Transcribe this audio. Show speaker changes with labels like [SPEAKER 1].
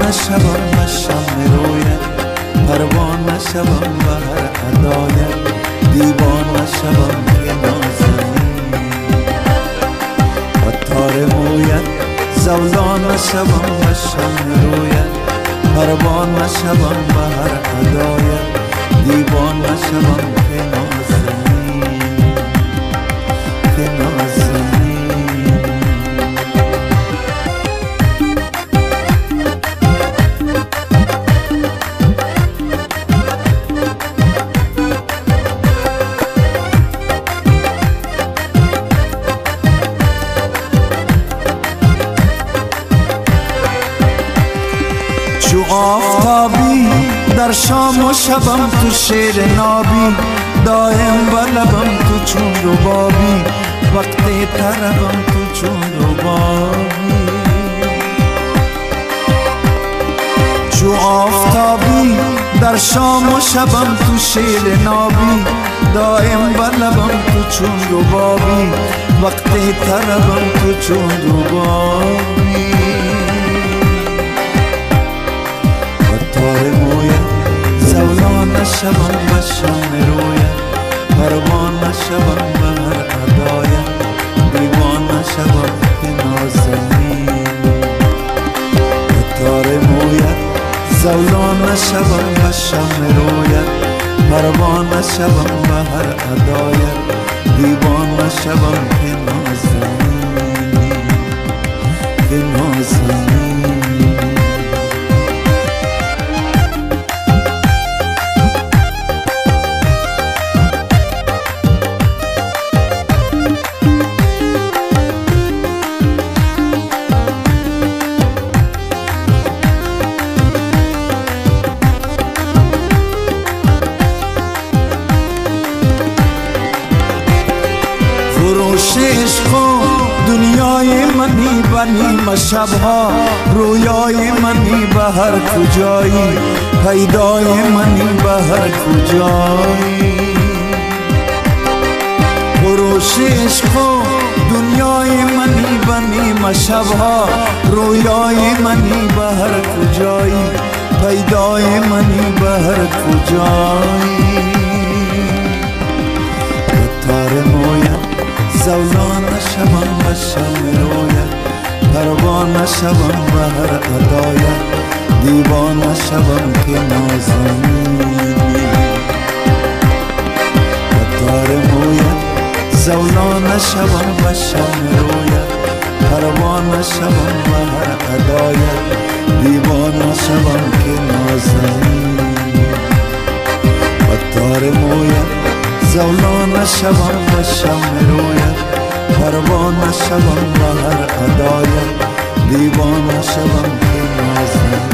[SPEAKER 1] دیوانه شوم و شم رویت، پروانه شوم و هر ادایت، دیوانه شوم که نازنی و تار مویت، زولانه شوم و شم رویت، پروانه شوم و هر ادایت، دیوانه شوم که نازنی که نازنی. چو آفتابی در شام و شبم تو شیر نابی، دایم و لبم تو چون ربابی، وقتی طربم تو چون ربابی. چو آفتابی در شام و شبم تو شیر نابی، دایم و لبم تو چون ربابی، وقتی طربم تو چون ربابی. تار مویت، زولانه شوم و شم رویت، پروانه شوم و هر ادایت، دیوانه شوم که نازنی. تار مویت، زولانه شوم و شم رویت، پروانه شوم و هر ادایت، دیوانه شوم که نازنی که نازنی. فروش عشق دنیای منی بنی شبها، رویای منی به هر کجایی، پیدای منی به هر کجایی. فروش عشق دنیای منی بنی شبها، رویای منی به هر کجایی، پیدای منی به هر کجایی. تار مویت، زولانه شوم و شم رویت، پروانه شوم و هر ادایت، دیوانه شوم که نازنی. تار مویت، زولانه شوم و شم رویت، پروانه شوم و هر ادایت، دیوانه شوم که نازنی. تار مویت، زولانه شوم و شم رویت، پروانه شوم و هر ادایت، دیوانه شوم که نازنی.